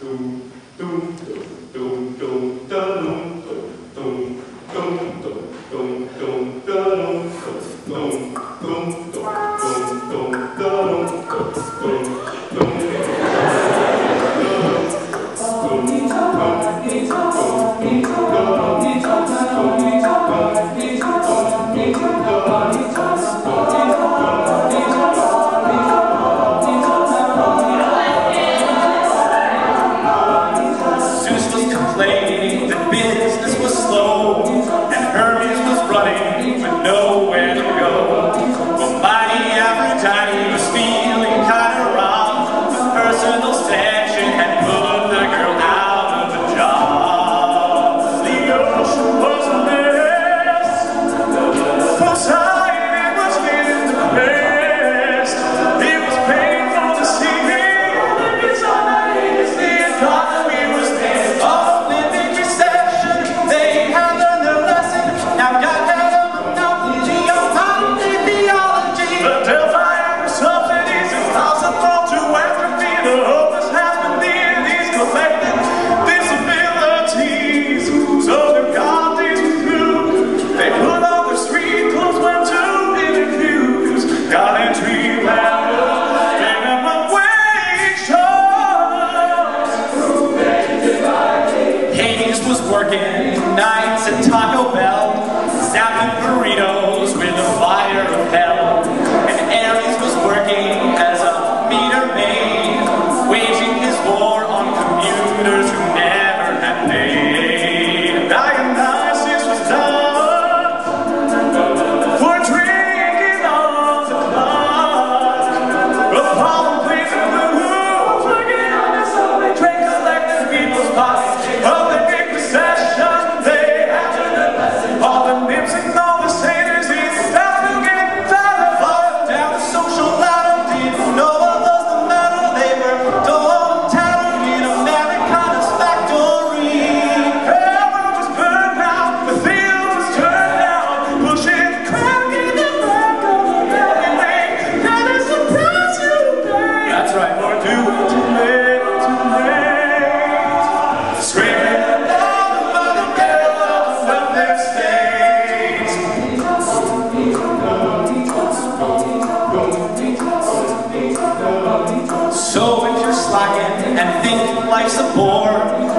Working nights at Taco Bell, zapping burritos with the fire of hell. And Aries was working as a meter maid, waging his war on commuters who never had paid. Dionysus was done for drinking on the blood. Apollo plays the blues, working on his own. They drank collecting people's pockets. So if you're slacking and think life's a bore,